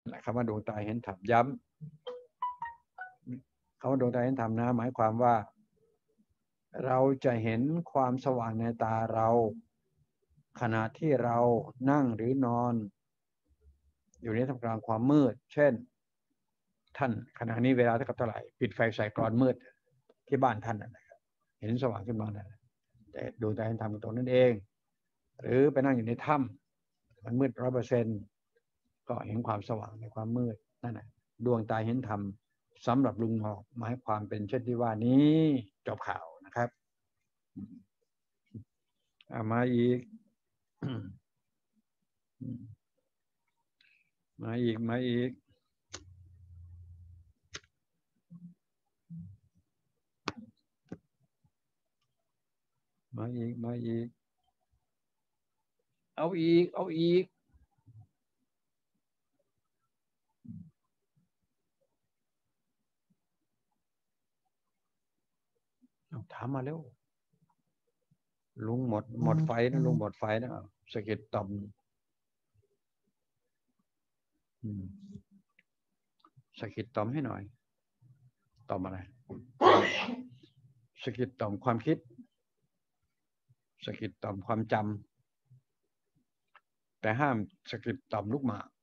คำว่าดวงตาเห็นธรรมย้ำคำว่าดวงตาเห็นธรรมนะหมายความว่าเราจะเห็นความสว่างในตาเราขณะที่เรานั่งหรือนอนอยู่ในท่ามกลางความมืดเช่นท่านขณะนี้เวลาเท่าไหร่ปิดไฟใส่กรอนมืดที่บ้านท่านนะครับเห็นสว่างขึ้นมาแต่ดวงตาเห็นธรรมตรงนั้นเองหรือไปนั่งอยู่ในถ้ำมันมืด100%ก็เห็นความสว่างในความมืดนั่นแหละดวงตาเห็นธรรมสำหรับลุงหอกหมายความเป็นเช่นที่ว่านี้จบข่าวนะครับมาอีกมาอีกมาอีกมาอีกมาอีกเอาอีกเอาอีกถามมาแล้วลุงหมดไฟนะลุงหมดไฟนะสะเก็ดต่อมสะกิดต่อมให้หน่อยต่อมอะไรสะกิดต่อมความคิดสะกิดต่อมความจำแต่ห้ามสะกิดต่อมลูกหมาก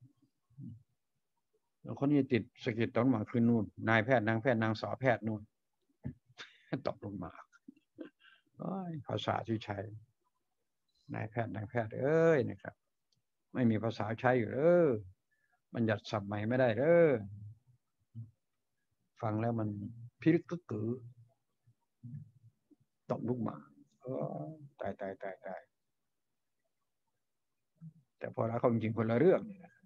คนนี้ติดสะกิดต่อมลูกหมากคือนู่นนายแพทย์นางแพทย์นางสาวแพทย์นู่นต่อมลูกหมากภาษาที่ใช้นายแพทย์นางแพทย์เอ้ยนะครับไม่มีภาษาใช้อยู่บัญญัติศัพท์ใหม่ไม่ได้ฟังแล้วมันพิลึกกึกกือต่อมลูกหมากตายแต่พอแล้วเขาจริงคนละเรื่อง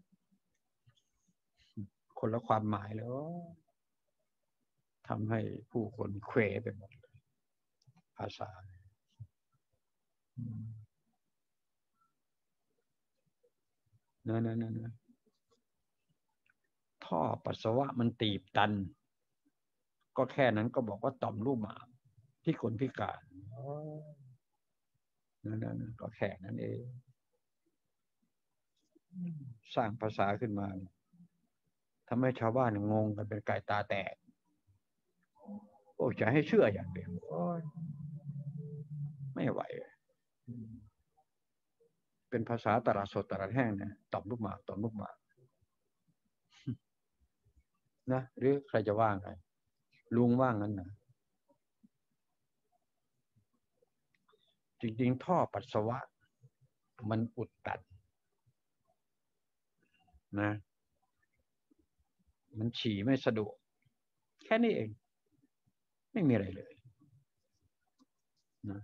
คนละความหมายแล้วทำให้ผู้คนเควไปหมดเลยภาษานั่นท่อปัสสาวะมันตีบตันก็แค่นั้นก็บอกว่าต่อมลูกหมากที่คนพิการนั่นก็แค่นั้นเองสร้างภาษาขึ้นมาทำให้ชาวบ้านงงกันเป็นไก่ตาแตกโอ้จะให้เชื่ออย่างเดียวไม่ไหวเป็นภาษาตลาดสดตลาดแห้งนะต่อมลูกหมากต่อมลูกหมากนะหรือใครจะว่าไงลุงว่างั้นนะจริงๆท่อปัสสาวะมันอุดตันนะมันฉี่ไม่สะดวกแค่นี้เองไม่มีอะไรเลยนะ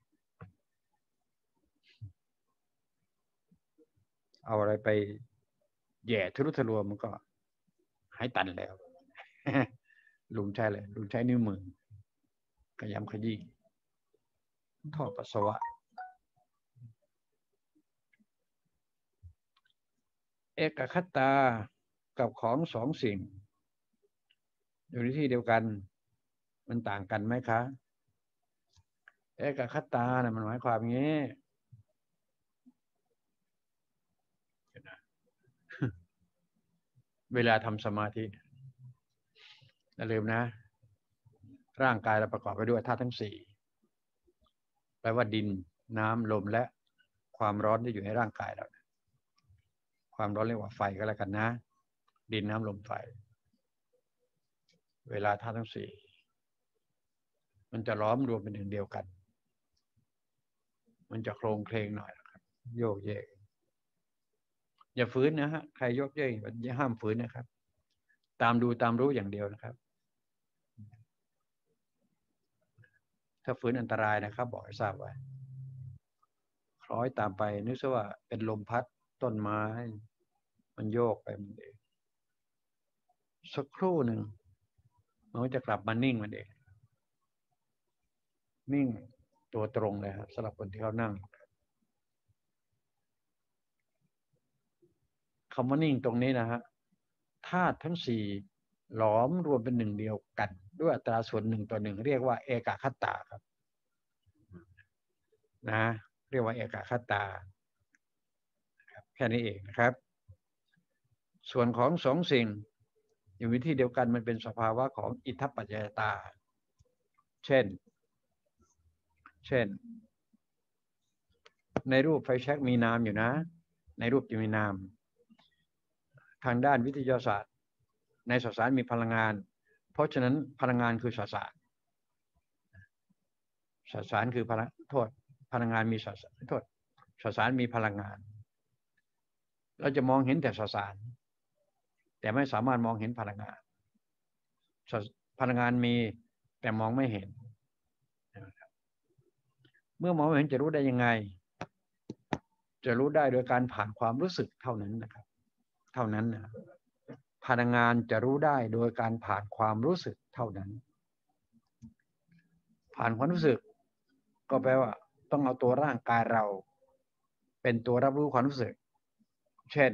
เอาอะไรไปแย่ทะลุทะลวงมันก็หายตันแล้วลุงใช้เลยลุงใช้นิ้วมือขยำขยี้ท่อปัสสาวะเอกคตากับของสองสิ่งอยู่ในที่เดียวกันมันต่างกันไหมคะเอกคตาเนี่ยมันหมายความอย่างนี้เวลาทำสมาธิอย่าลืมนะร่างกายเราประกอบไปด้วยธาตุทั้งสี่แปลว่าดินน้ำลมและความร้อนที่อยู่ในร่างกายเราความร้อนเรียกว่าไฟก็แล้วกันนะดินน้ำลมไฟเวลาธาตุทั้งสี่มันจะล้อมรวมเป็นหนึ่งเดียวกันมันจะโครงเคลงหน่อยนะครับโยกเยกอย่าฝืนนะฮะใครโยกเยกอย่าห้ามฝืนนะครับตามดูตามรู้อย่างเดียวนะครับถ้าฝืนอันตรายนะครับบอกให้ทราบไว้คล้อยตามไปนึกซะว่าเป็นลมพัดต้นไม้มันโยกไปมันเองสักครู่หนึ่งมันก็จะกลับมานิ่งมันเองนิ่งตัวตรงเลยครับสำหรับคนที่เขานั่งคำว่านิ่งตรงนี้นะฮะธาตุทั้งสี่หลอมรวมเป็นหนึ่งเดียวกันด้วยอัตราส่วน1:1เรียกว่าเอกคตาครับนะเรียกว่าเอกคตาแค่นี้เองนะครับส่วนของสองสิ่งอยู่ในที่เดียวกันมันเป็นสภาวะของอิทธัปปัจจยตาเช่นในรูปไฟแช็กมีนามอยู่นะในรูปจะมีนามทางด้านวิทยาศาสตร์ในสสารมีพลังงานเพราะฉะนั้นพลังงานคือสสารคือพลังงานมีสสารมีพลังงานเราจะมองเห็นแต่สสารแต่ไม่สามารถมองเห็นพลังงานพลังงานมีแต่มองไม่เห็นเมื่อมองไม่เห็นจะรู้ได้ยังไงจะรู้ได้โดยการผ่านความรู้สึกเท่านั้นนะครับเท่านั้นนะพลังงานจะรู้ได้โดยการผ่านความรู้สึกเท่านั้นผ่านความรู้สึกก็แปลว่าต้องเอาตัวร่างกายเราเป็นตัวรับรู้ความรู้สึกเช่น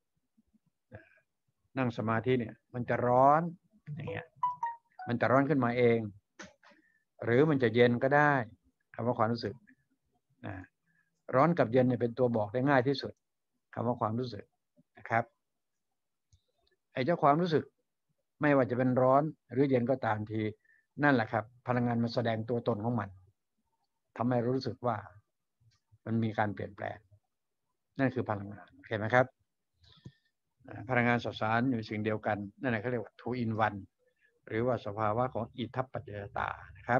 นั่งสมาธิเนี่ยมันจะร้อนอย่างเงี้ยมันจะร้อนขึ้นมาเองหรือมันจะเย็นก็ได้คำว่าความรู้สึกร้อนกับเย็นเนี่ยเป็นตัวบอกได้ง่ายที่สุดคำว่าความรู้สึกนะครับไอ้เจ้าความรู้สึกไม่ว่าจะเป็นร้อนหรือเย็นก็ตามทีนั่นแหละครับพลังงานมันแสดงตัวตนของมันทำให้รู้สึกว่ามันมีการเปลี่ยนแปลงนั่นคือพลังงานโอเคไหมครับพลังงานสสารอยู่สิ่งเดียวกันนั่นแหละเขาเรียกว่า two in one หรือว่าสภาวะของอิทธัปปัจจยตานะครับ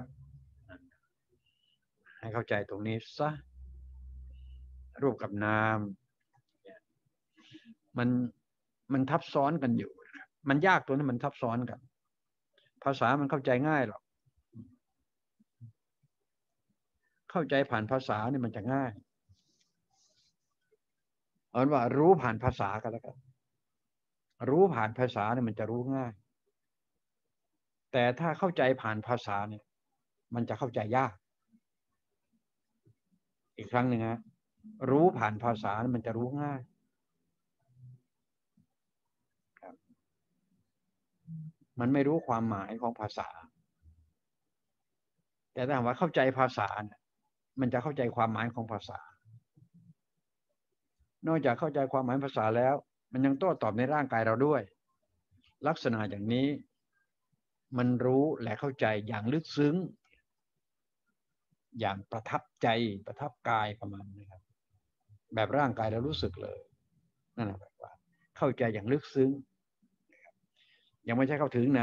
ให้เข้าใจตรงนี้ซะรูปกับนามมันทับซ้อนกันอยู่มันยากตัวนี้มันทับซ้อนกันภาษามันเข้าใจง่ายหรอกเข้าใจผ่านภาษาเนี่ยมันจะง่ายเอาว่ารู้ผ่านภาษากันแล้วกันรู้ผ่านภาษาเนี่ยมันจะรู้ง่ายแต่ถ้าเข้าใจผ่านภาษาเนี่ยมันจะเข้าใจยากอีกครั้งหนึ่งฮะรู้ผ่านภาษามันจะรู้ง่ายมันไม่รู้ความหมายของภาษาแต่ถ้าว่าเข้าใจภาษาเนี่ยมันจะเข้าใจความหมายของภาษานอกจากเข้าใจความหมายภาษาแล้วมันยังโต้ตอบในร่างกายเราด้วยลักษณะอย่างนี้มันรู้และเข้าใจอย่างลึกซึ้งอย่างประทับใจประทับกายประมาณนี้ครับแบบร่างกายเรารู้สึกเลยนั่นแหละแบบว่าเข้าใจอย่างลึกซึ้งยังไม่ใช่เข้าถึงนะ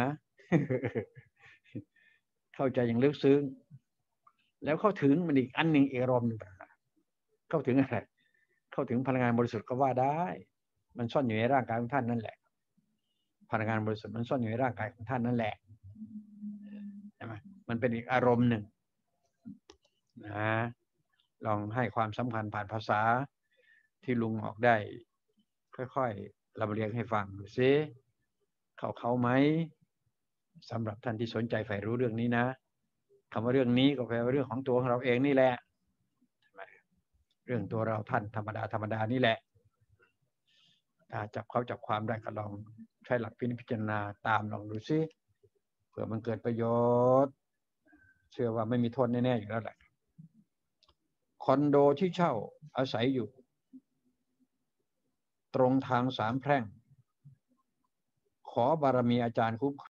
เข้าใจอย่างลึกซึ้งแล้วเข้าถึงมันอีกอันหนึ่งอีกอารมณ์หนึ่งเข้าถึงอะไรเข้าถึงพลังงานบริสุทธิ์ก็ว่าได้มันซ่อนอยู่ในร่างกายของท่านนั่นแหละพลังงานบริสุทธิ์มันซ่อนอยู่ในร่างกายของท่านนั่นแหละใช่ไหมมันเป็นอีกอารมณ์หนึ่งนะลองให้ความสำคัญผ่านภาษาที่ลุงออกได้ค่อยๆลำเลียงให้ฟังดูซิเข้าไหมสำหรับท่านที่สนใจใฝ่รู้เรื่องนี้นะคำว่าเรื่องนี้ก็แปลว่าเรื่องของตัวของเราเองนี่แหละเรื่องตัวเราท่านธรรมดานี่แหละถ้าจับเขาจับความได้ก็ลองใช้หลักพิจารณาตามลองดูซิเผื่อมันเกิดประโยชน์เชื่อว่าไม่มีโทษแน่ๆอยู่แล้วแหละคอนโดที่เช่าอาศัยอยู่ตรงทางสามแพร่งขอบารมีอาจารย์คุ้ม